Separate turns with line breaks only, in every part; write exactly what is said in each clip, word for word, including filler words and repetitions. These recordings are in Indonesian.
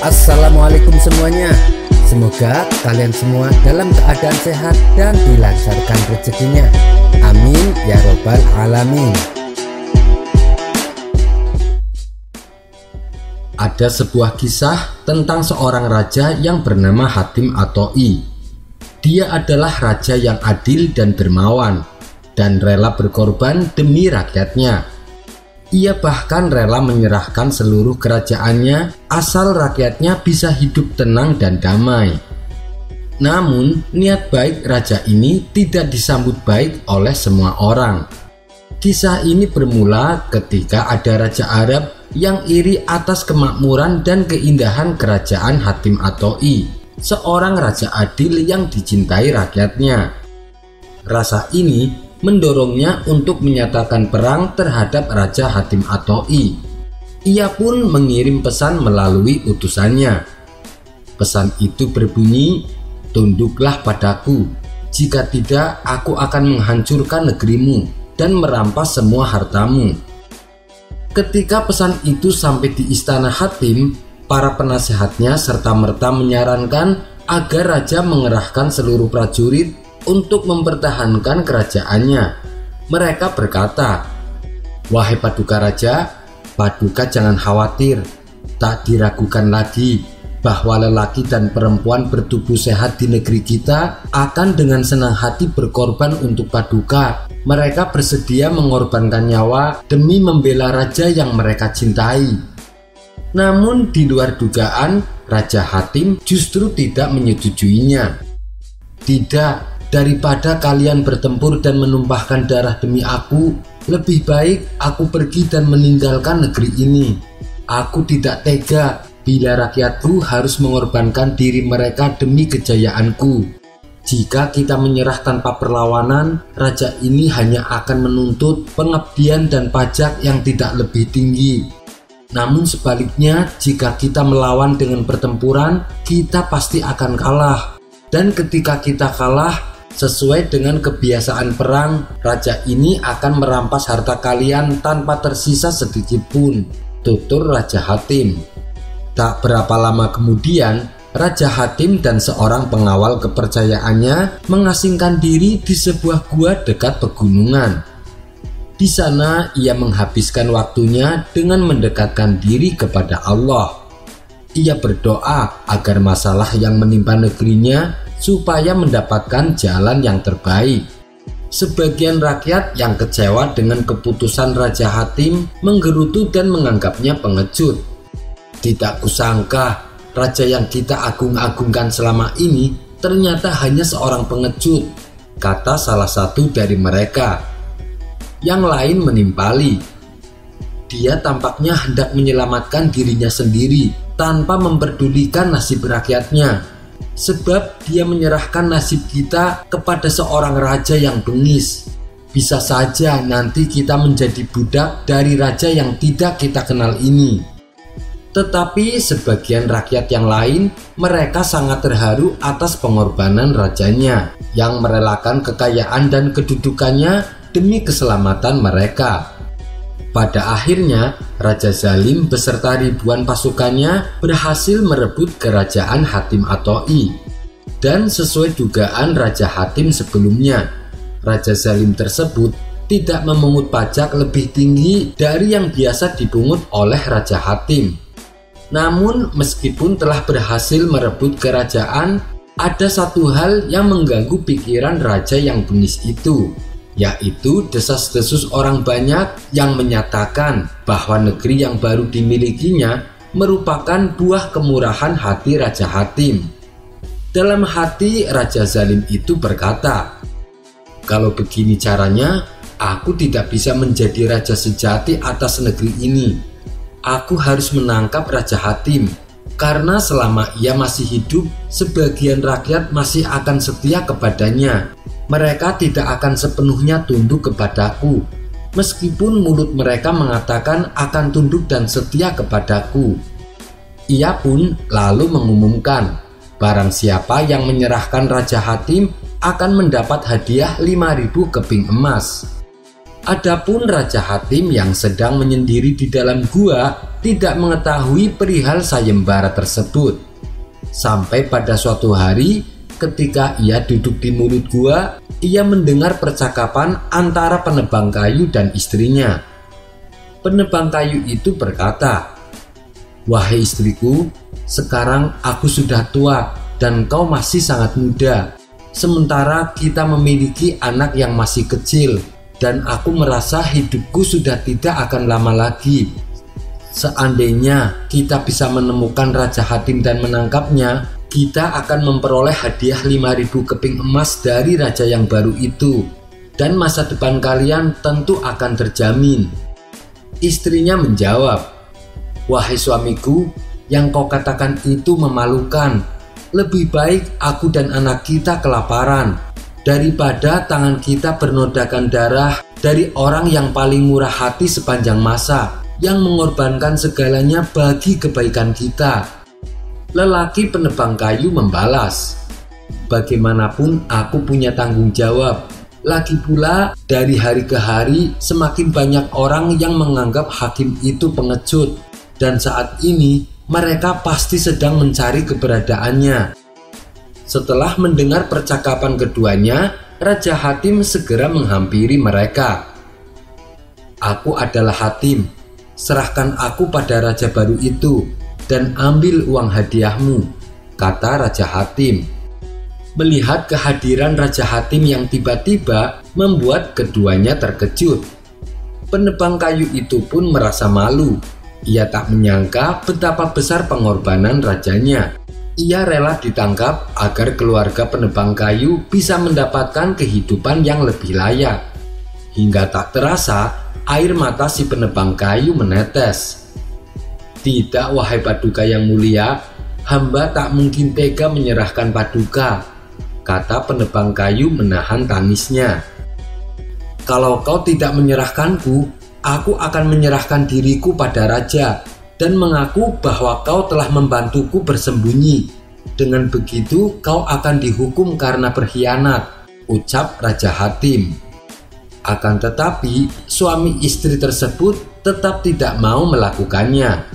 Assalamualaikum semuanya. Semoga kalian semua dalam keadaan sehat dan dilancarkan rezekinya. Amin ya robbal alamin. Ada sebuah kisah tentang seorang raja yang bernama Hatim At-Ta'i. Dia adalah raja yang adil dan dermawan dan rela berkorban demi rakyatnya. Ia bahkan rela menyerahkan seluruh kerajaannya asal rakyatnya bisa hidup tenang dan damai. Namun, niat baik raja ini tidak disambut baik oleh semua orang. Kisah ini bermula ketika ada raja Arab yang iri atas kemakmuran dan keindahan kerajaan Hatim At-Ta'i, seorang raja adil yang dicintai rakyatnya. Rasa ini mendorongnya untuk menyatakan perang terhadap Raja Hatim At-Ta'i. Ia pun mengirim pesan melalui utusannya. Pesan itu berbunyi, "Tunduklah padaku, jika tidak aku akan menghancurkan negerimu dan merampas semua hartamu." Ketika pesan itu sampai di istana Hatim, para penasehatnya serta-merta menyarankan agar raja mengerahkan seluruh prajurit untuk mempertahankan kerajaannya. Mereka berkata, "Wahai Paduka Raja, Paduka jangan khawatir. Tak diragukan lagi bahwa lelaki dan perempuan bertubuh sehat di negeri kita akan dengan senang hati berkorban untuk Paduka. Mereka bersedia mengorbankan nyawa demi membela raja yang mereka cintai." Namun di luar dugaan, Raja Hatim justru tidak menyetujuinya. "Tidak, daripada kalian bertempur dan menumpahkan darah demi aku, lebih baik aku pergi dan meninggalkan negeri ini. Aku tidak tega bila rakyatku harus mengorbankan diri mereka demi kejayaanku. Jika kita menyerah tanpa perlawanan, raja ini hanya akan menuntut pengabdian dan pajak yang tidak lebih tinggi. Namun sebaliknya, jika kita melawan dengan pertempuran, kita pasti akan kalah. Dan ketika kita kalah, sesuai dengan kebiasaan perang, raja ini akan merampas harta kalian tanpa tersisa sedikit pun," tutur Raja Hatim. Tak berapa lama kemudian, Raja Hatim dan seorang pengawal kepercayaannya mengasingkan diri di sebuah gua dekat pegunungan. Di sana ia menghabiskan waktunya dengan mendekatkan diri kepada Allah. Ia berdoa agar masalah yang menimpa negerinya supaya mendapatkan jalan yang terbaik. Sebagian rakyat yang kecewa dengan keputusan Raja Hatim menggerutu dan menganggapnya pengecut. "Tidak kusangka raja yang kita agung-agungkan selama ini ternyata hanya seorang pengecut," kata salah satu dari mereka. Yang lain menimpali, "Dia tampaknya hendak menyelamatkan dirinya sendiri tanpa memperdulikan nasib rakyatnya. Sebab dia menyerahkan nasib kita kepada seorang raja yang bengis. Bisa saja nanti kita menjadi budak dari raja yang tidak kita kenal ini." Tetapi sebagian rakyat yang lain, mereka sangat terharu atas pengorbanan rajanya yang merelakan kekayaan dan kedudukannya demi keselamatan mereka. Pada akhirnya, Raja Zalim beserta ribuan pasukannya berhasil merebut kerajaan Hatim At-Ta'i. Dan sesuai dugaan Raja Hatim sebelumnya, Raja Zalim tersebut tidak memungut pajak lebih tinggi dari yang biasa dipungut oleh Raja Hatim. Namun, meskipun telah berhasil merebut kerajaan, ada satu hal yang mengganggu pikiran raja yang bengis itu, yaitu desas-desus orang banyak yang menyatakan bahwa negeri yang baru dimilikinya merupakan buah kemurahan hati Raja Hatim. Dalam hati, Raja Zalim itu berkata, "Kalau begini caranya, aku tidak bisa menjadi raja sejati atas negeri ini. Aku harus menangkap Raja Hatim, karena selama ia masih hidup, sebagian rakyat masih akan setia kepadanya. Mereka tidak akan sepenuhnya tunduk kepadaku, meskipun mulut mereka mengatakan akan tunduk dan setia kepadaku." Ia pun lalu mengumumkan, barang siapa yang menyerahkan Raja Hatim akan mendapat hadiah lima ribu keping emas. Adapun Raja Hatim yang sedang menyendiri di dalam gua tidak mengetahui perihal sayembara tersebut. Sampai pada suatu hari ketika ia duduk di mulut gua, ia mendengar percakapan antara penebang kayu dan istrinya. Penebang kayu itu berkata, "Wahai istriku, sekarang aku sudah tua dan kau masih sangat muda. Sementara kita memiliki anak yang masih kecil dan aku merasa hidupku sudah tidak akan lama lagi. Seandainya kita bisa menemukan Raja Hatim dan menangkapnya, kita akan memperoleh hadiah lima ribu keping emas dari raja yang baru itu, dan masa depan kalian tentu akan terjamin." Istrinya menjawab, "Wahai suamiku, yang kau katakan itu memalukan. Lebih baik aku dan anak kita kelaparan daripada tangan kita bernodakan darah dari orang yang paling murah hati sepanjang masa, yang mengorbankan segalanya bagi kebaikan kita." Lelaki penebang kayu membalas, "Bagaimanapun aku punya tanggung jawab. Lagi pula dari hari ke hari semakin banyak orang yang menganggap hakim itu pengecut, dan saat ini mereka pasti sedang mencari keberadaannya." Setelah mendengar percakapan keduanya, Raja Hatim segera menghampiri mereka. "Aku adalah Hatim. Serahkan aku pada raja baru itu dan ambil uang hadiahmu," kata Raja Hatim. Melihat kehadiran Raja Hatim yang tiba-tiba membuat keduanya terkejut. Penebang kayu itu pun merasa malu. Ia tak menyangka betapa besar pengorbanan rajanya. Ia rela ditangkap agar keluarga penebang kayu bisa mendapatkan kehidupan yang lebih layak. Hingga tak terasa, air mata si penebang kayu menetes. "Tidak, wahai Paduka yang mulia, hamba tak mungkin tega menyerahkan Paduka," kata penebang kayu menahan tangisnya. "Kalau kau tidak menyerahkanku, aku akan menyerahkan diriku pada raja dan mengaku bahwa kau telah membantuku bersembunyi. Dengan begitu kau akan dihukum karena berkhianat," ucap Raja Hatim. Akan tetapi suami istri tersebut tetap tidak mau melakukannya.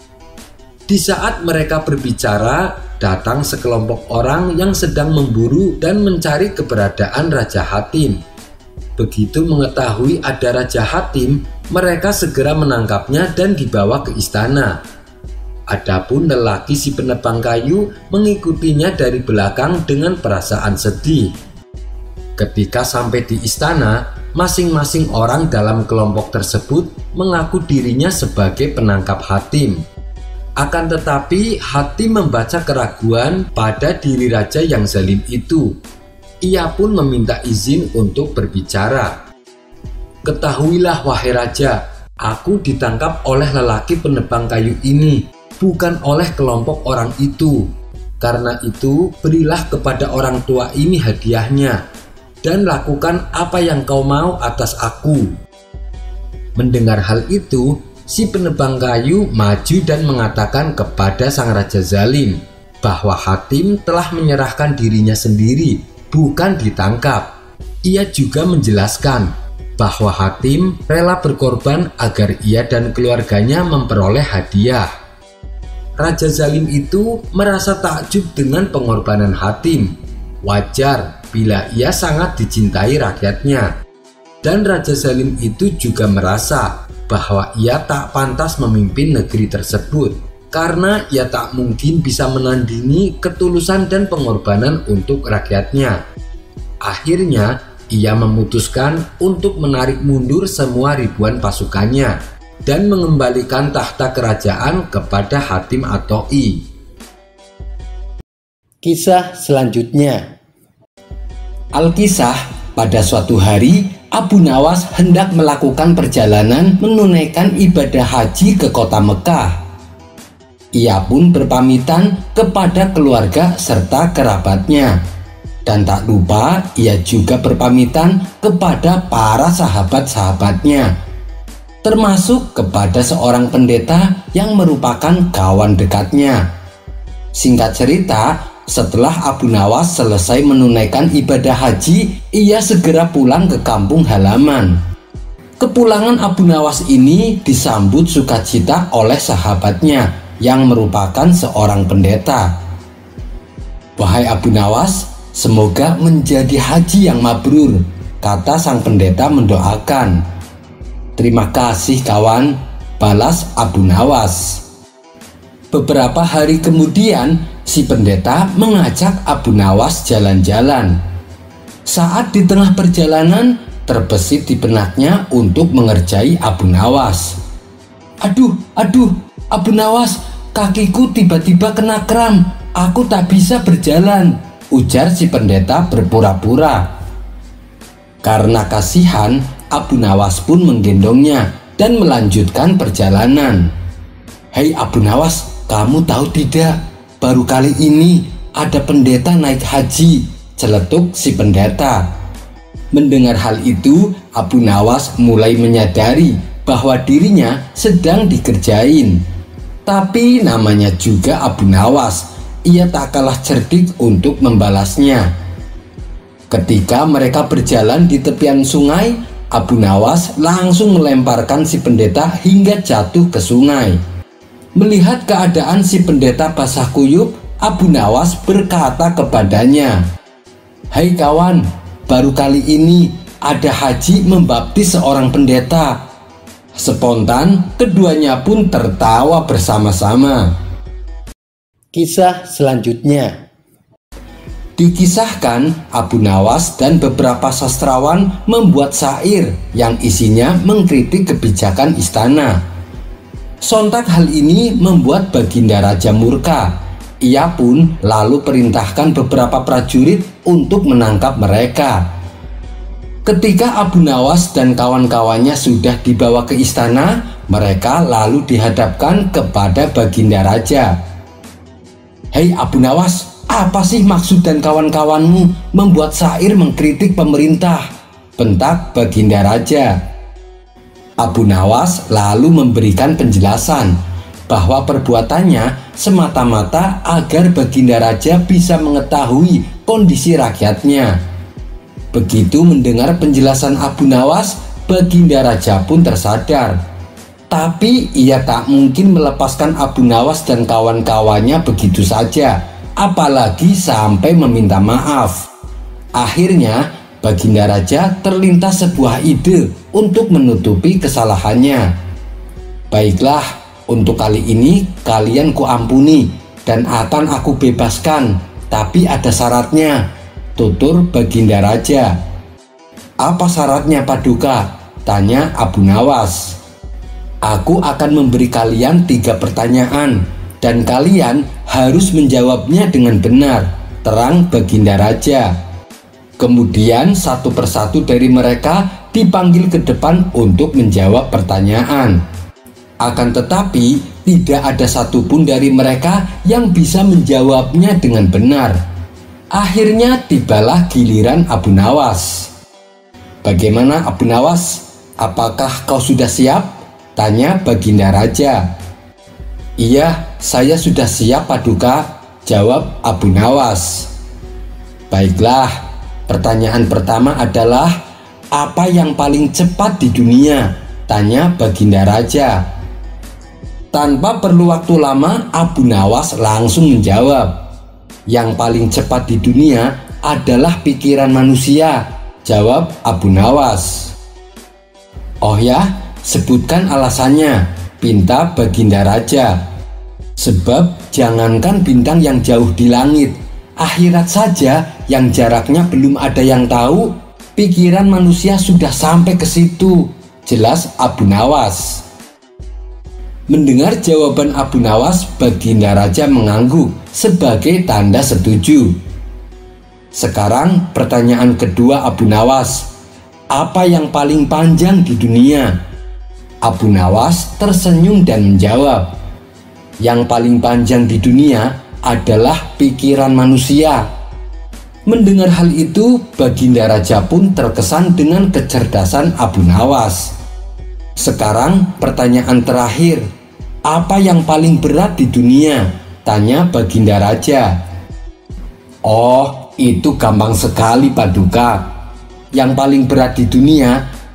Di saat mereka berbicara, datang sekelompok orang yang sedang memburu dan mencari keberadaan Raja Hatim. Begitu mengetahui ada Raja Hatim, mereka segera menangkapnya dan dibawa ke istana. Adapun lelaki si penebang kayu mengikutinya dari belakang dengan perasaan sedih. Ketika sampai di istana, masing-masing orang dalam kelompok tersebut mengaku dirinya sebagai penangkap Hatim. Akan tetapi Hatim membaca keraguan pada diri raja yang zalim itu. Ia pun meminta izin untuk berbicara. "Ketahuilah wahai raja, aku ditangkap oleh lelaki penebang kayu ini, bukan oleh kelompok orang itu. Karena itu berilah kepada orang tua ini hadiahnya, dan lakukan apa yang kau mau atas aku." Mendengar hal itu, si penebang kayu maju dan mengatakan kepada sang raja zalim bahwa Hatim telah menyerahkan dirinya sendiri, bukan ditangkap. Ia juga menjelaskan bahwa Hatim rela berkorban agar ia dan keluarganya memperoleh hadiah. Raja zalim itu merasa takjub dengan pengorbanan Hatim. Wajar bila ia sangat dicintai rakyatnya. Dan Raja zalim itu juga merasa bahwa ia tak pantas memimpin negeri tersebut, karena ia tak mungkin bisa menandingi ketulusan dan pengorbanan untuk rakyatnya. Akhirnya, ia memutuskan untuk menarik mundur semua ribuan pasukannya dan mengembalikan tahta kerajaan kepada Hatim at-Tha'i. Kisah selanjutnya. Alkisah, pada suatu hari Abu Nawas hendak melakukan perjalanan menunaikan ibadah haji ke kota Mekah. Ia pun berpamitan kepada keluarga serta kerabatnya, dan tak lupa ia juga berpamitan kepada para sahabat-sahabatnya, termasuk kepada seorang pendeta yang merupakan kawan dekatnya. Singkat cerita, setelah Abu Nawas selesai menunaikan ibadah haji, ia segera pulang ke kampung halaman. Kepulangan Abu Nawas ini disambut sukacita oleh sahabatnya yang merupakan seorang pendeta. "Wahai Abu Nawas, semoga menjadi haji yang mabrur," kata sang pendeta mendoakan. "Terima kasih kawan," balas Abu Nawas. Beberapa hari kemudian, si pendeta mengajak Abu Nawas jalan-jalan. Saat di tengah perjalanan, terbesit di benaknya untuk mengerjai Abu Nawas. "Aduh, aduh, Abu Nawas, kakiku tiba-tiba kena kram. Aku tak bisa berjalan," ujar si pendeta berpura-pura. Karena kasihan, Abu Nawas pun menggendongnya dan melanjutkan perjalanan. "Hei Abu Nawas, kamu tahu tidak? Baru kali ini ada pendeta naik haji," celetuk si pendeta. Mendengar hal itu, Abu Nawas mulai menyadari bahwa dirinya sedang dikerjain. Tapi namanya juga Abu Nawas, ia tak kalah cerdik untuk membalasnya. Ketika mereka berjalan di tepian sungai, Abu Nawas langsung melemparkan si pendeta hingga jatuh ke sungai. Melihat keadaan si pendeta basah kuyup, Abu Nawas berkata kepadanya, "Hai kawan, baru kali ini ada haji membaptis seorang pendeta." Spontan, keduanya pun tertawa bersama-sama. Kisah selanjutnya. Dikisahkan, Abu Nawas dan beberapa sastrawan membuat syair yang isinya mengkritik kebijakan istana. Sontak hal ini membuat Baginda Raja murka. Ia pun lalu perintahkan beberapa prajurit untuk menangkap mereka. Ketika Abu Nawas dan kawan-kawannya sudah dibawa ke istana, mereka lalu dihadapkan kepada Baginda Raja. "Hei Abu Nawas, apa sih maksud dan kawan-kawanmu membuat syair mengkritik pemerintah?" bentak Baginda Raja. Abu Nawas lalu memberikan penjelasan bahwa perbuatannya semata-mata agar Baginda Raja bisa mengetahui kondisi rakyatnya. Begitu mendengar penjelasan Abu Nawas, Baginda Raja pun tersadar. Tapi ia tak mungkin melepaskan Abu Nawas dan kawan-kawannya begitu saja, apalagi sampai meminta maaf. Akhirnya, Baginda Raja terlintas sebuah ide untuk menutupi kesalahannya. "Baiklah, untuk kali ini kalian kuampuni dan akan aku bebaskan, tapi ada syaratnya," tutur Baginda Raja. "Apa syaratnya Paduka?" tanya Abu Nawas. "Aku akan memberi kalian tiga pertanyaan dan kalian harus menjawabnya dengan benar," terang Baginda Raja. Kemudian satu persatu dari mereka dipanggil ke depan untuk menjawab pertanyaan. Akan tetapi tidak ada satupun dari mereka yang bisa menjawabnya dengan benar. Akhirnya tibalah giliran Abu Nawas. "Bagaimana Abu Nawas? Apakah kau sudah siap?" tanya Baginda Raja. "Iya, saya sudah siap Paduka," jawab Abu Nawas. "Baiklah, pertanyaan pertama adalah, apa yang paling cepat di dunia?" tanya Baginda Raja. Tanpa perlu waktu lama, Abu Nawas langsung menjawab, "Yang paling cepat di dunia adalah pikiran manusia," jawab Abu Nawas. "Oh ya, sebutkan alasannya," pinta Baginda Raja. "Sebab jangankan bintang yang jauh di langit, akhirat saja yang jaraknya belum ada yang tahu, pikiran manusia sudah sampai ke situ," jelas Abu Nawas. Mendengar jawaban Abu Nawas, Baginda Raja mengangguk sebagai tanda setuju. Sekarang pertanyaan kedua Abu Nawas, "Apa yang paling panjang di dunia?" Abu Nawas tersenyum dan menjawab, "Yang paling panjang di dunia adalah pikiran manusia." Mendengar hal itu, Baginda Raja pun terkesan dengan kecerdasan Abu Nawas. Sekarang pertanyaan terakhir, "Apa yang paling berat di dunia?" tanya Baginda Raja. "Oh, itu gampang sekali Paduka. Yang paling berat di dunia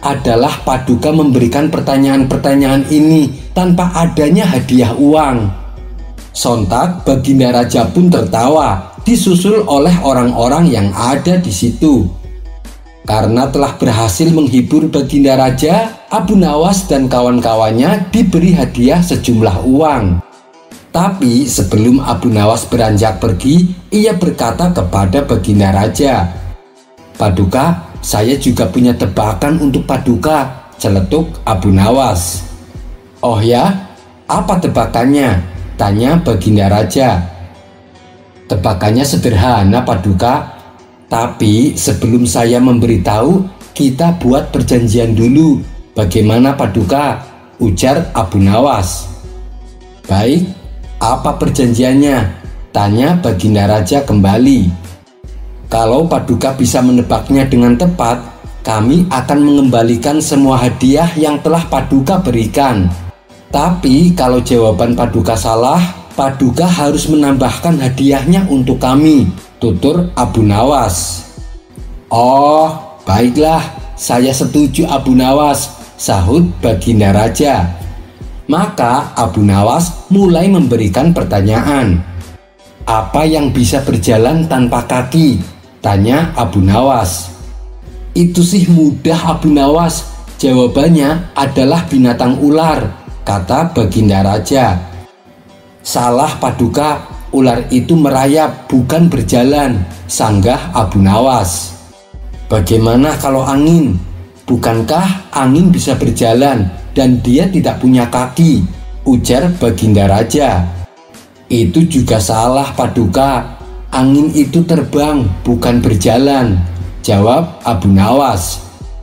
adalah Paduka memberikan pertanyaan-pertanyaan ini tanpa adanya hadiah uang. Sontak Baginda Raja pun tertawa, disusul oleh orang-orang yang ada di situ. Karena telah berhasil menghibur Baginda Raja, Abu Nawas dan kawan-kawannya diberi hadiah sejumlah uang. Tapi sebelum Abu Nawas beranjak pergi, ia berkata kepada Baginda Raja, "Paduka, saya juga punya tebakan untuk Paduka," celetuk Abu Nawas. "Oh ya, apa tebakannya?" tanya Baginda Raja. "Tebakannya sederhana, Paduka. Tapi sebelum saya memberitahu, kita buat perjanjian dulu. Bagaimana, Paduka?" ujar Abu Nawas. "Baik, apa perjanjiannya?" tanya Baginda Raja kembali. "Kalau Paduka bisa menebaknya dengan tepat, kami akan mengembalikan semua hadiah yang telah Paduka berikan. Tapi kalau jawaban Paduka salah, Paduka harus menambahkan hadiahnya untuk kami," tutur Abu Nawas. "Oh, baiklah, saya setuju Abu Nawas," sahut Baginda Raja. Maka Abu Nawas mulai memberikan pertanyaan. "Apa yang bisa berjalan tanpa kaki?" tanya Abu Nawas. "Itu sih mudah, Abu Nawas. Jawabannya adalah binatang ular," kata Baginda Raja. "Salah, Paduka. Ular itu merayap, bukan berjalan," sanggah Abu Nawas. "Bagaimana kalau angin? Bukankah angin bisa berjalan dan dia tidak punya kaki?" ujar Baginda Raja. "Itu juga salah, Paduka. Angin itu terbang, bukan berjalan," jawab Abu Nawas.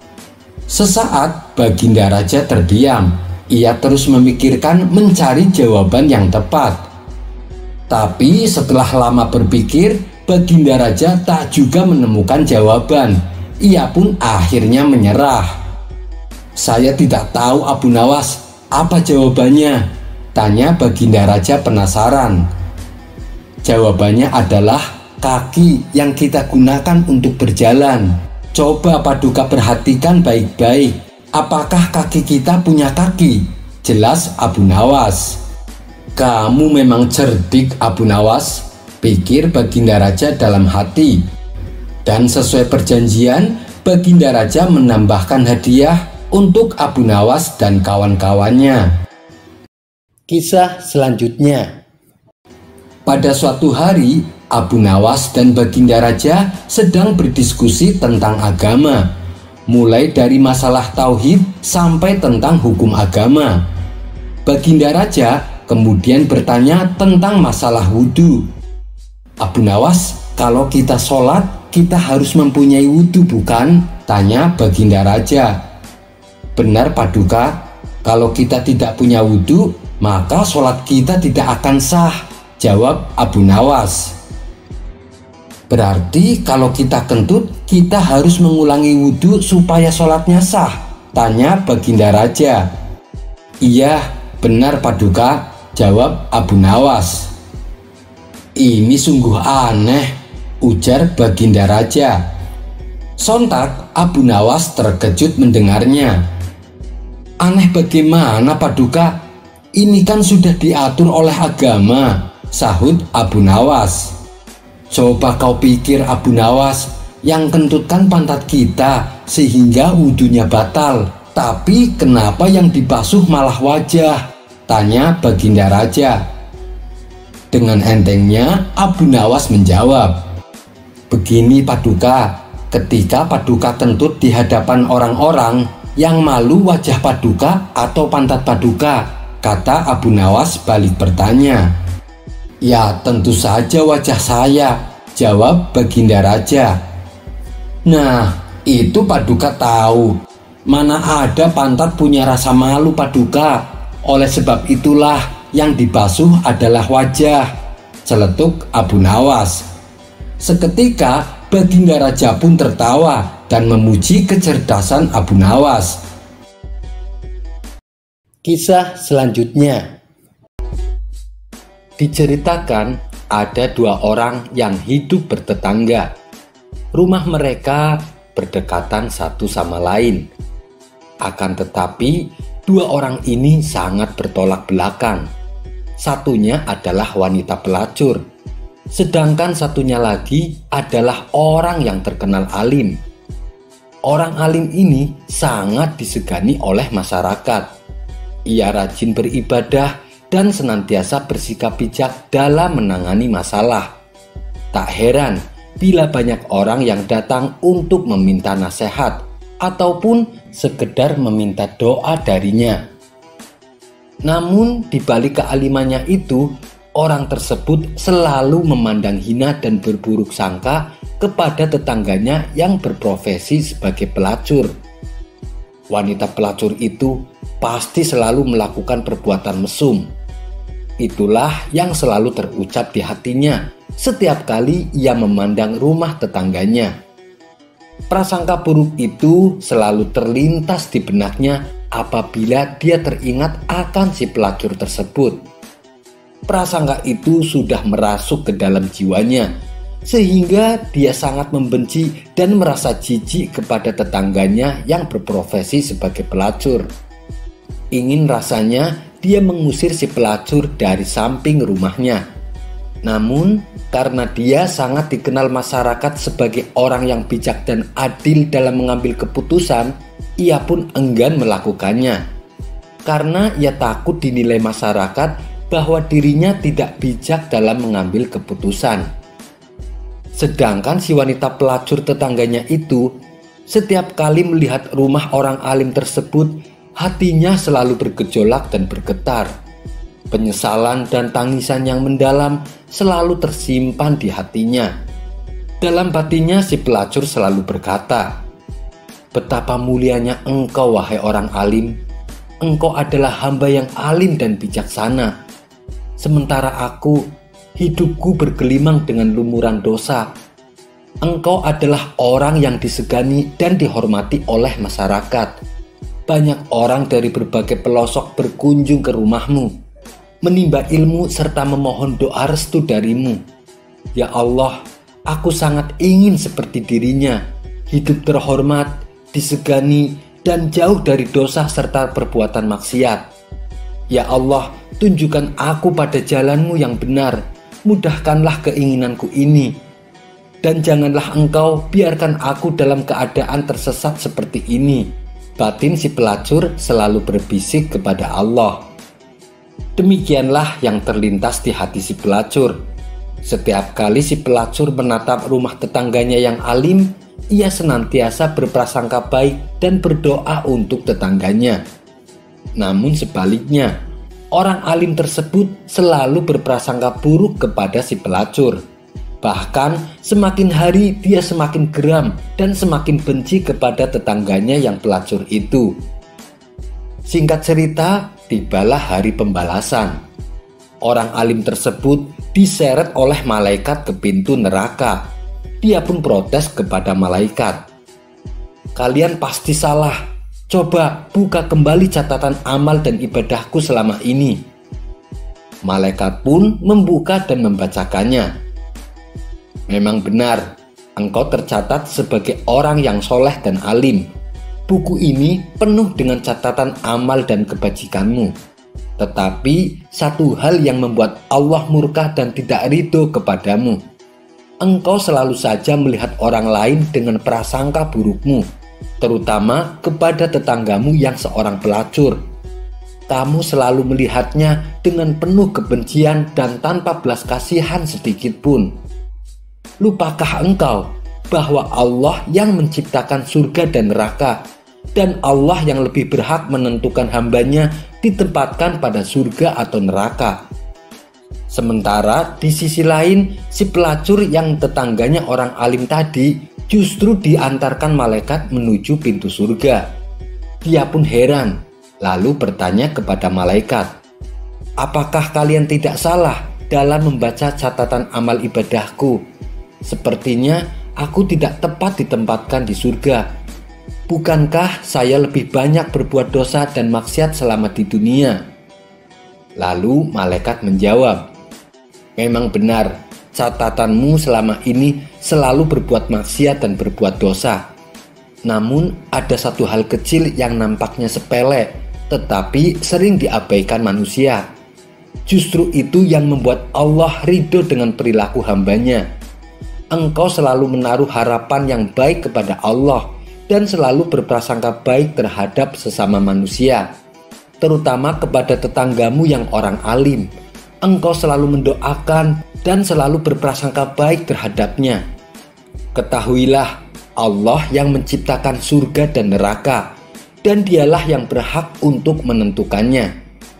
Sesaat Baginda Raja terdiam. Ia terus memikirkan mencari jawaban yang tepat. Tapi setelah lama berpikir, Baginda Raja tak juga menemukan jawaban. Ia pun akhirnya menyerah. "Saya tidak tahu, Abu Nawas. Apa jawabannya?" tanya Baginda Raja penasaran. "Jawabannya adalah kaki yang kita gunakan untuk berjalan. Coba Paduka perhatikan baik-baik. Apakah kaki kita punya kaki?" jelas Abu Nawas. "Kamu memang cerdik, Abu Nawas," pikir Baginda Raja dalam hati. Dan sesuai perjanjian, Baginda Raja menambahkan hadiah untuk Abu Nawas dan kawan-kawannya. Kisah selanjutnya. Pada suatu hari, Abu Nawas dan Baginda Raja sedang berdiskusi tentang agama, mulai dari masalah tauhid sampai tentang hukum agama. Baginda Raja kemudian bertanya tentang masalah wudhu. "Abu Nawas, kalau kita sholat, kita harus mempunyai wudhu, bukan?" tanya Baginda Raja. "Benar, Paduka. Kalau kita tidak punya wudhu, maka sholat kita tidak akan sah," jawab Abu Nawas. "Berarti kalau kita kentut, kita harus mengulangi wudhu supaya sholatnya sah?" tanya Baginda Raja. "Iya, benar, Paduka," jawab Abu Nawas. "Ini sungguh aneh," ujar Baginda Raja. Sontak Abu Nawas terkejut mendengarnya. "Aneh bagaimana, Paduka? Ini kan sudah diatur oleh agama," sahut Abu Nawas. "Coba kau pikir, Abu Nawas, yang kentut kan pantat kita sehingga wudhunya batal. Tapi kenapa yang dibasuh malah wajah?" tanya Baginda Raja. Dengan entengnya Abu Nawas menjawab, "Begini, Paduka, ketika Paduka kentut di hadapan orang-orang, yang malu wajah Paduka atau pantat Paduka?" kata Abu Nawas balik bertanya. "Ya tentu saja wajah saya," jawab Baginda Raja. "Nah, itu Paduka tahu. Mana ada pantat punya rasa malu, Paduka. Oleh sebab itulah yang dibasuh adalah wajah," celetuk Abu Nawas. Seketika Baginda Raja pun tertawa dan memuji kecerdasan Abu Nawas. Kisah selanjutnya. Diceritakan ada dua orang yang hidup bertetangga. Rumah mereka berdekatan satu sama lain. Akan tetapi, dua orang ini sangat bertolak belakang. Satunya adalah wanita pelacur, sedangkan satunya lagi adalah orang yang terkenal alim. Orang alim ini sangat disegani oleh masyarakat. Ia rajin beribadah dan senantiasa bersikap bijak dalam menangani masalah. Tak heran bila banyak orang yang datang untuk meminta nasihat ataupun sekedar meminta doa darinya. Namun di balik kealimannya itu, orang tersebut selalu memandang hina dan berburuk sangka kepada tetangganya yang berprofesi sebagai pelacur. Wanita pelacur itu pasti selalu melakukan perbuatan mesum. Itulah yang selalu terucap di hatinya setiap kali ia memandang rumah tetangganya. Prasangka buruk itu selalu terlintas di benaknya apabila dia teringat akan si pelacur tersebut. Prasangka itu sudah merasuk ke dalam jiwanya, sehingga dia sangat membenci dan merasa jijik kepada tetangganya yang berprofesi sebagai pelacur. Ingin rasanya dia mengusir si pelacur dari samping rumahnya. Namun, karena dia sangat dikenal masyarakat sebagai orang yang bijak dan adil dalam mengambil keputusan, ia pun enggan melakukannya. Karena ia takut dinilai masyarakat bahwa dirinya tidak bijak dalam mengambil keputusan. Sedangkan si wanita pelacur tetangganya itu, setiap kali melihat rumah orang alim tersebut, hatinya selalu bergejolak dan bergetar. Penyesalan dan tangisan yang mendalam selalu tersimpan di hatinya. Dalam batinnya si pelacur selalu berkata, "Betapa mulianya engkau wahai orang alim. Engkau adalah hamba yang alim dan bijaksana. Sementara aku, hidupku bergelimang dengan lumuran dosa. Engkau adalah orang yang disegani dan dihormati oleh masyarakat. Banyak orang dari berbagai pelosok berkunjung ke rumahmu, menimba ilmu serta memohon doa restu darimu. Ya Allah, aku sangat ingin seperti dirinya, hidup terhormat, disegani, dan jauh dari dosa serta perbuatan maksiat. Ya Allah, tunjukkan aku pada jalanmu yang benar, mudahkanlah keinginanku ini. Dan janganlah engkau biarkan aku dalam keadaan tersesat seperti ini." Batin si pelacur selalu berbisik kepada Allah. Demikianlah yang terlintas di hati si pelacur. Setiap kali si pelacur menatap rumah tetangganya yang alim, ia senantiasa berprasangka baik dan berdoa untuk tetangganya. Namun sebaliknya, orang alim tersebut selalu berprasangka buruk kepada si pelacur. Bahkan semakin hari dia semakin geram dan semakin benci kepada tetangganya yang pelacur itu. Singkat cerita, tibalah hari pembalasan. Orang alim tersebut diseret oleh malaikat ke pintu neraka. Dia pun protes kepada malaikat, "Kalian pasti salah. Coba buka kembali catatan amal dan ibadahku selama ini." Malaikat pun membuka dan membacakannya. "Memang benar, engkau tercatat sebagai orang yang soleh dan alim. Buku ini penuh dengan catatan amal dan kebajikanmu. Tetapi satu hal yang membuat Allah murka dan tidak ridho kepadamu. Engkau selalu saja melihat orang lain dengan prasangka burukmu, terutama kepada tetanggamu yang seorang pelacur. Kamu selalu melihatnya dengan penuh kebencian dan tanpa belas kasihan sedikit pun. Lupakah engkau bahwa Allah yang menciptakan surga dan neraka, dan Allah yang lebih berhak menentukan hambanya ditempatkan pada surga atau neraka? Sementara di sisi lain, si pelacur yang tetangganya orang alim tadi justru diantarkan malaikat menuju pintu surga. Dia pun heran, lalu bertanya kepada malaikat, "Apakah kalian tidak salah dalam membaca catatan amal ibadahku? Sepertinya aku tidak tepat ditempatkan di surga. Bukankah saya lebih banyak berbuat dosa dan maksiat selama di dunia?" Lalu malaikat menjawab, "Memang benar, catatanmu selama ini selalu berbuat maksiat dan berbuat dosa. Namun ada satu hal kecil yang nampaknya sepele, tetapi sering diabaikan manusia. Justru itu yang membuat Allah ridho dengan perilaku hambanya. Engkau selalu menaruh harapan yang baik kepada Allah dan selalu berprasangka baik terhadap sesama manusia, terutama kepada tetanggamu yang orang alim. Engkau selalu mendoakan dan selalu berprasangka baik terhadapnya. Ketahuilah, Allah yang menciptakan surga dan neraka, dan dialah yang berhak untuk menentukannya.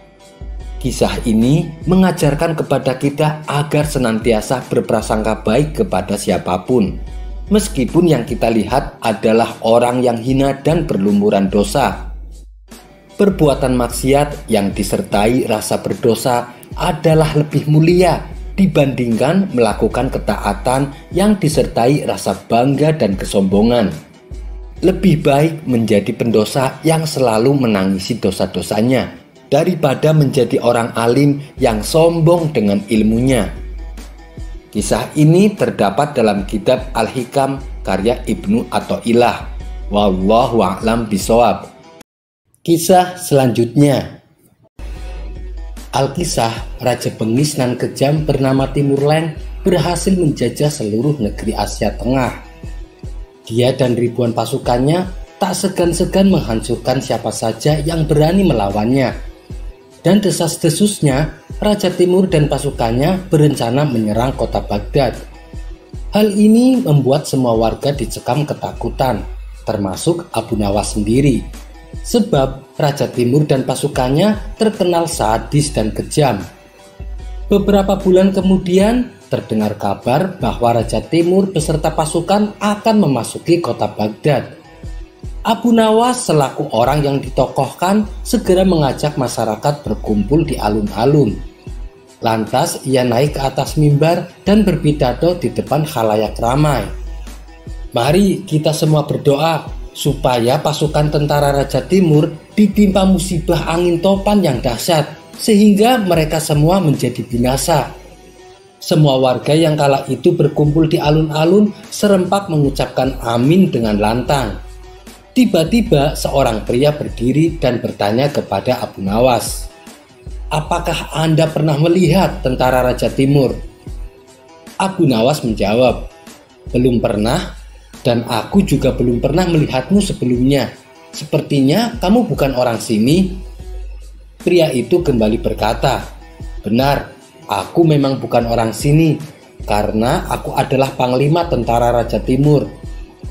Kisah ini mengajarkan kepada kita agar senantiasa berprasangka baik kepada siapapun, meskipun yang kita lihat adalah orang yang hina dan berlumuran dosa. Perbuatan maksiat yang disertai rasa berdosa adalah lebih mulia dibandingkan melakukan ketaatan yang disertai rasa bangga dan kesombongan. Lebih baik menjadi pendosa yang selalu menangisi dosa-dosanya daripada menjadi orang alim yang sombong dengan ilmunya. Kisah ini terdapat dalam kitab Al-Hikam karya Ibnu Athaillah. Wallahu a'lam bishawab. Kisah selanjutnya. Al-Kisah, raja bengis nan kejam bernama Timur Leng berhasil menjajah seluruh negeri Asia Tengah. Dia dan ribuan pasukannya tak segan-segan menghancurkan siapa saja yang berani melawannya. Dan desas-desusnya, Raja Timur dan pasukannya berencana menyerang kota Baghdad. Hal ini membuat semua warga dicekam ketakutan, termasuk Abu Nawas sendiri. Sebab Raja Timur dan pasukannya terkenal sadis dan kejam. Beberapa bulan kemudian terdengar kabar bahwa Raja Timur beserta pasukan akan memasuki kota Baghdad. Abu Nawas selaku orang yang ditokohkan segera mengajak masyarakat berkumpul di alun-alun. Lantas ia naik ke atas mimbar dan berpidato di depan khalayak ramai. Mari kita semua berdoa supaya pasukan tentara Raja Timur ditimpa musibah angin topan yang dahsyat sehingga mereka semua menjadi binasa. Semua warga yang kala itu berkumpul di alun-alun serempak mengucapkan amin dengan lantang. Tiba-tiba seorang pria berdiri dan bertanya kepada Abu Nawas, "Apakah Anda pernah melihat tentara Raja Timur?" Abu Nawas menjawab, "Belum pernah, dan aku juga belum pernah melihatmu sebelumnya. Sepertinya kamu bukan orang sini." Pria itu kembali berkata, "Benar, aku memang bukan orang sini, karena aku adalah panglima tentara Raja Timur."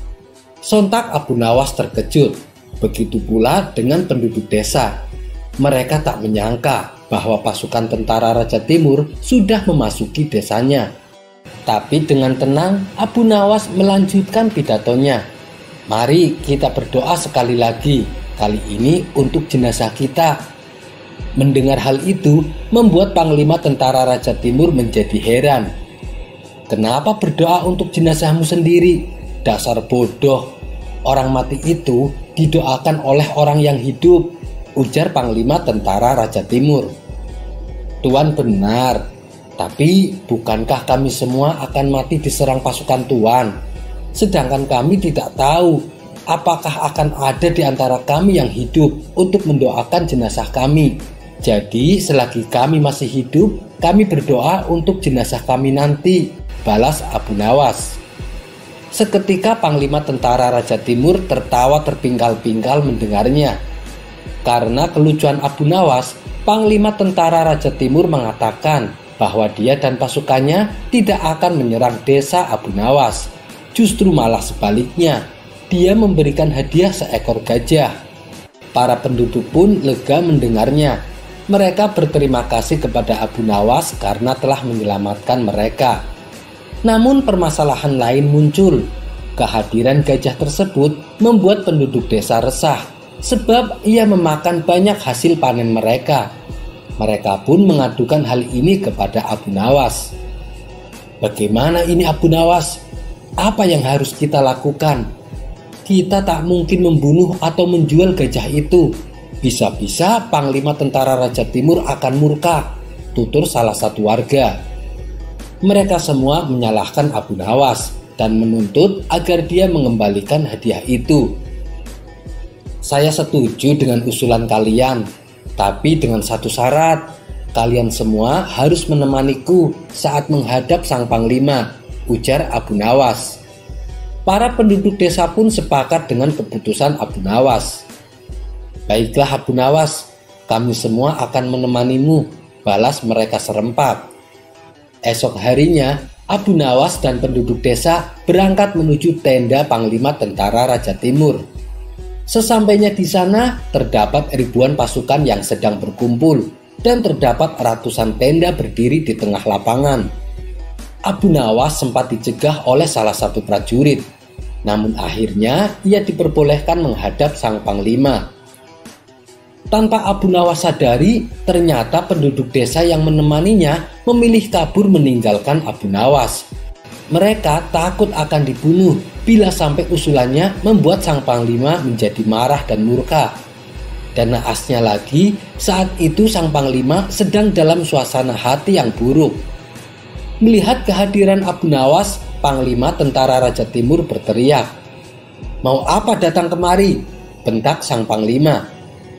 Sontak Abu Nawas terkejut, begitu pula dengan penduduk desa. Mereka tak menyangka bahwa pasukan tentara Raja Timur sudah memasuki desanya. Tapi dengan tenang Abu Nawas melanjutkan pidatonya. "Mari kita berdoa sekali lagi, kali ini untuk jenazah kita." Mendengar hal itu membuat panglima tentara Raja Timur menjadi heran. "Kenapa berdoa untuk jenazahmu sendiri? Dasar bodoh, orang mati itu didoakan oleh orang yang hidup," ujar panglima tentara Raja Timur. "Tuan benar, tapi bukankah kami semua akan mati diserang pasukan Tuan? Sedangkan kami tidak tahu apakah akan ada di antara kami yang hidup untuk mendoakan jenazah kami. Jadi selagi kami masih hidup, kami berdoa untuk jenazah kami nanti," balas Abu Nawas. Seketika panglima tentara Raja Timur tertawa terpingkal-pingkal mendengarnya. Karena kelucuan Abu Nawas, panglima tentara Raja Timur mengatakan bahwa dia dan pasukannya tidak akan menyerang desa Abu Nawas. Justru malah sebaliknya, dia memberikan hadiah seekor gajah. Para penduduk pun lega mendengarnya. Mereka berterima kasih kepada Abu Nawas karena telah menyelamatkan mereka. Namun permasalahan lain muncul. Kehadiran gajah tersebut membuat penduduk desa resah, sebab ia memakan banyak hasil panen mereka. Mereka pun mengadukan hal ini kepada Abu Nawas. "Bagaimana ini Abu Nawas? Apa yang harus kita lakukan? Kita tak mungkin membunuh atau menjual gajah itu. Bisa-bisa panglima tentara Raja Timur akan murka," tutur salah satu warga. Mereka semua menyalahkan Abu Nawas dan menuntut agar dia mengembalikan hadiah itu. Saya setuju dengan usulan kalian, tapi dengan satu syarat. Kalian semua harus menemaniku saat menghadap sang panglima, ujar Abu Nawas. Para penduduk desa pun sepakat dengan keputusan Abu Nawas. Baiklah Abu Nawas, kami semua akan menemanimu, balas mereka serempak. Esok harinya, Abu Nawas dan penduduk desa berangkat menuju tenda Panglima Tentara Raja Timur. Sesampainya di sana, terdapat ribuan pasukan yang sedang berkumpul dan terdapat ratusan tenda berdiri di tengah lapangan. Abu Nawas sempat dicegah oleh salah satu prajurit, namun akhirnya ia diperbolehkan menghadap sang panglima. Tanpa Abu Nawas sadari, ternyata penduduk desa yang menemaninya memilih kabur meninggalkan Abu Nawas. Mereka takut akan dibunuh bila sampai usulannya membuat sang panglima menjadi marah dan murka. Dan naasnya lagi, saat itu sang panglima sedang dalam suasana hati yang buruk. Melihat kehadiran Abu Nawas, Panglima Tentara Raja Timur berteriak, "Mau apa datang kemari?" bentak sang panglima.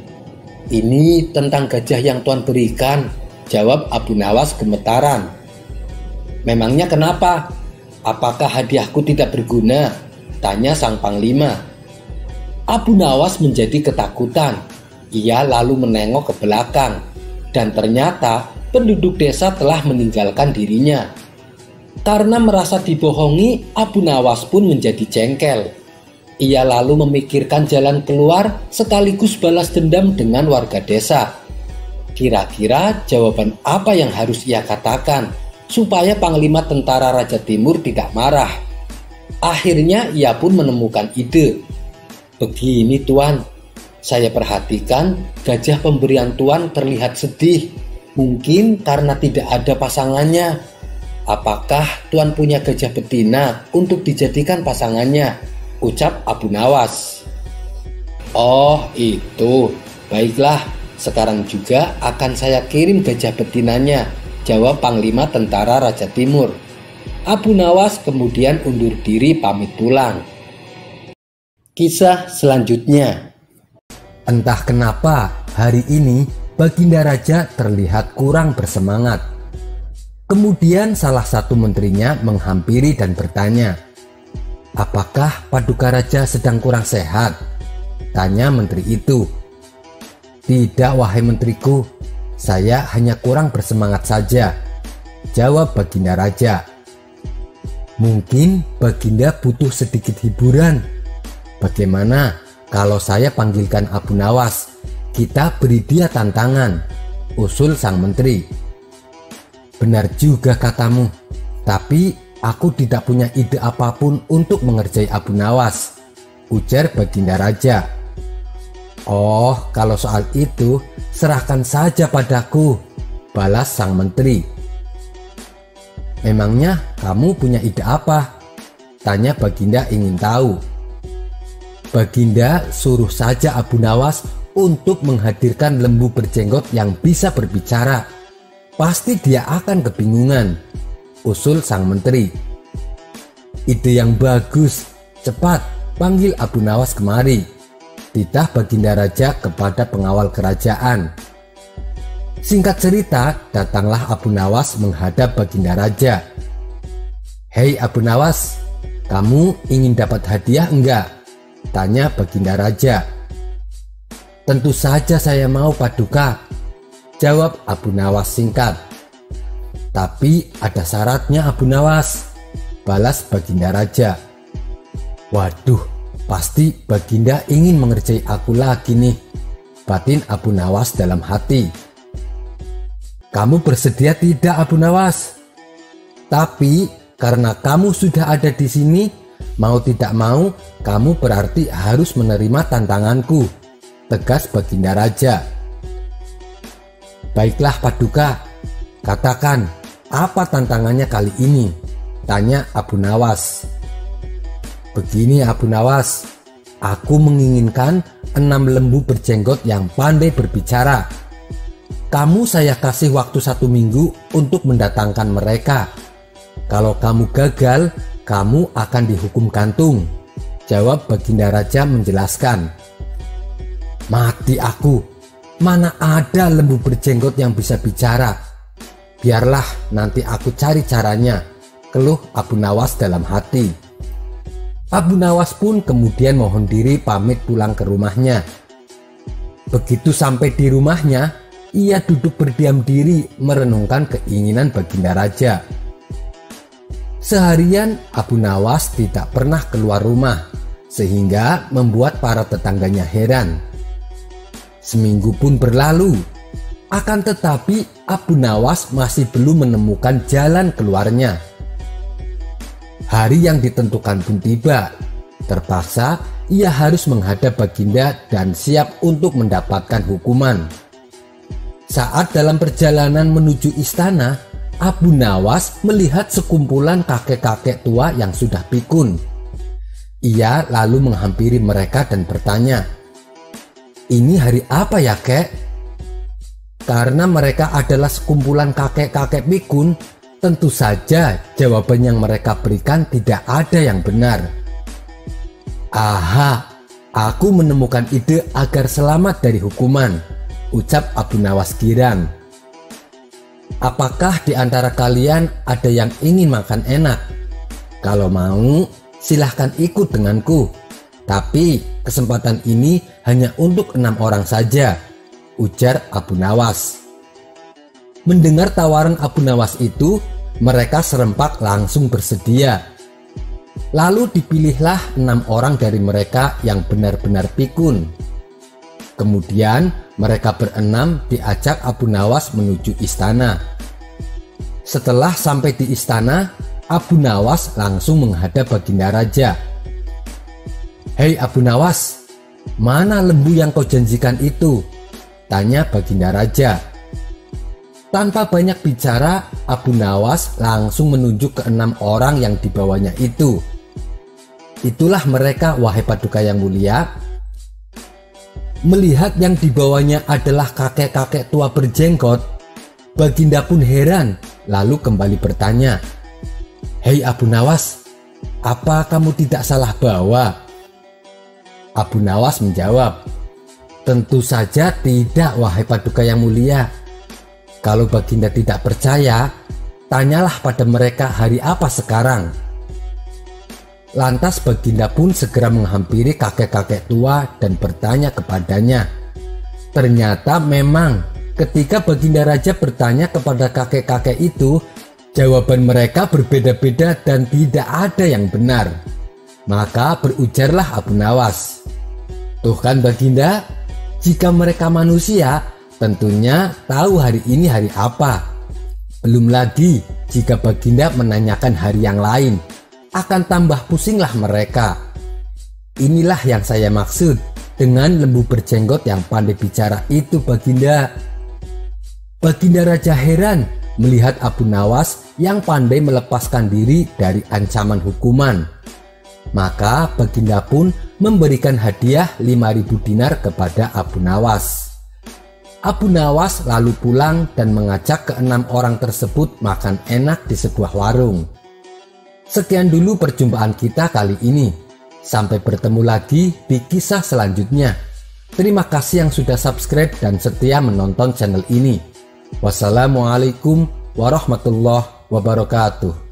"Ini tentang gajah yang Tuan berikan," jawab Abu Nawas gemetaran. "Memangnya kenapa? Apakah hadiahku tidak berguna?" tanya sang panglima. Abu Nawas menjadi ketakutan. Ia lalu menengok ke belakang, dan ternyata penduduk desa telah meninggalkan dirinya. Karena merasa dibohongi, Abu Nawas pun menjadi jengkel. Ia lalu memikirkan jalan keluar sekaligus balas dendam dengan warga desa. Kira-kira jawaban apa yang harus ia katakan supaya Panglima Tentara Raja Timur tidak marah? Akhirnya ia pun menemukan ide. "Begini Tuan, saya perhatikan gajah pemberian Tuan terlihat sedih. Mungkin karena tidak ada pasangannya. Apakah Tuan punya gajah betina untuk dijadikan pasangannya?" ucap Abu Nawas. "Oh itu, baiklah, sekarang juga akan saya kirim gajah betinanya," jawab Panglima Tentara Raja Timur. Abu Nawas kemudian undur diri pamit pulang. Kisah selanjutnya. Entah kenapa hari ini Baginda Raja terlihat kurang bersemangat. Kemudian salah satu menterinya menghampiri dan bertanya, "Apakah Paduka Raja sedang kurang sehat?" tanya menteri itu. "Tidak wahai menteriku, saya hanya kurang bersemangat saja," jawab Baginda Raja. "Mungkin Baginda butuh sedikit hiburan. Bagaimana kalau saya panggilkan Abu Nawas? Kita beri dia tantangan," usul sang menteri. "Benar juga katamu, tapi aku tidak punya ide apapun untuk mengerjai Abu Nawas," ujar Baginda Raja. "Oh, kalau soal itu serahkan saja padaku," balas sang menteri. "Memangnya kamu punya ide apa?" tanya Baginda ingin tahu. "Baginda suruh saja Abu Nawas untuk menghadirkan lembu berjenggot yang bisa berbicara. Pasti dia akan kebingungan," usul sang menteri. "Ide yang bagus, cepat panggil Abu Nawas kemari," titah Baginda Raja kepada pengawal kerajaan. Singkat cerita, datanglah Abu Nawas menghadap Baginda Raja. "Hei Abu Nawas, kamu ingin dapat hadiah enggak?" tanya Baginda Raja. "Tentu saja saya mau Paduka," jawab Abu Nawas singkat. "Tapi ada syaratnya Abu Nawas," balas Baginda Raja. "Waduh, pasti Baginda ingin mengerjai aku lagi nih," batin Abu Nawas dalam hati. "Kamu bersedia tidak Abu Nawas? Tapi karena kamu sudah ada di sini, mau tidak mau kamu berarti harus menerima tantanganku," tegas Baginda Raja. "Baiklah Paduka, katakan apa tantangannya kali ini?" tanya Abu Nawas. "Begini Abu Nawas, aku menginginkan enam lembu berjenggot yang pandai berbicara. Kamu saya kasih waktu satu minggu untuk mendatangkan mereka. Kalau kamu gagal, kamu akan dihukum gantung," jawab Baginda Raja menjelaskan. Mati aku, mana ada lembu berjenggot yang bisa bicara. Biarlah nanti aku cari caranya, keluh Abu Nawas dalam hati. Abu Nawas pun kemudian mohon diri pamit pulang ke rumahnya. Begitu sampai di rumahnya, ia duduk berdiam diri merenungkan keinginan Baginda Raja. Seharian Abu Nawas tidak pernah keluar rumah, sehingga membuat para tetangganya heran. Seminggu pun berlalu, akan tetapi Abu Nawas masih belum menemukan jalan keluarnya. Hari yang ditentukan pun tiba. Terpaksa ia harus menghadap Baginda dan siap untuk mendapatkan hukuman. Saat dalam perjalanan menuju istana, Abu Nawas melihat sekumpulan kakek-kakek tua yang sudah pikun. Ia lalu menghampiri mereka dan bertanya, "Ini hari apa ya, kek?" Karena mereka adalah sekumpulan kakek-kakek pikun, tentu saja jawaban yang mereka berikan tidak ada yang benar. "Aha, aku menemukan ide agar selamat dari hukuman," ucap Abu Nawas girang. "Apakah di antara kalian ada yang ingin makan enak? Kalau mau, silahkan ikut denganku. Tapi kesempatan ini hanya untuk enam orang saja," ujar Abu Nawas. Mendengar tawaran Abu Nawas itu, mereka serempak langsung bersedia. Lalu dipilihlah enam orang dari mereka yang benar-benar pikun. Kemudian mereka berenam diajak Abu Nawas menuju istana. Setelah sampai di istana, Abu Nawas langsung menghadap Baginda Raja. "Hei Abu Nawas, mana lembu yang kau janjikan itu?" tanya Baginda Raja. Tanpa banyak bicara, Abu Nawas langsung menunjuk ke enam orang yang dibawanya itu. "Itulah mereka, wahai Paduka yang mulia." Melihat yang dibawanya adalah kakek-kakek tua berjenggot, Baginda pun heran, lalu kembali bertanya, "Hei Abu Nawas, apa kamu tidak salah bawa?" Abu Nawas menjawab, "Tentu saja tidak, wahai Paduka yang mulia. Kalau Baginda tidak percaya, tanyalah pada mereka hari apa sekarang." Lantas Baginda pun segera menghampiri kakek-kakek tua dan bertanya kepadanya. Ternyata memang ketika Baginda Raja bertanya kepada kakek-kakek itu, jawaban mereka berbeda-beda dan tidak ada yang benar. Maka berujarlah Abu Nawas, "Tuh kan Baginda, jika mereka manusia tentunya tahu hari ini hari apa. Belum lagi jika Baginda menanyakan hari yang lain, akan tambah pusinglah mereka. Inilah yang saya maksud dengan lembu berjenggot yang pandai bicara itu, Baginda." Baginda Raja heran melihat Abu Nawas yang pandai melepaskan diri dari ancaman hukuman. Maka Baginda pun memberikan hadiah lima ribu dinar kepada Abu Nawas. Abu Nawas lalu pulang dan mengajak keenam orang tersebut makan enak di sebuah warung. Sekian dulu perjumpaan kita kali ini. Sampai bertemu lagi di kisah selanjutnya. Terima kasih yang sudah subscribe dan setia menonton channel ini. Wassalamualaikum warahmatullahi wabarakatuh.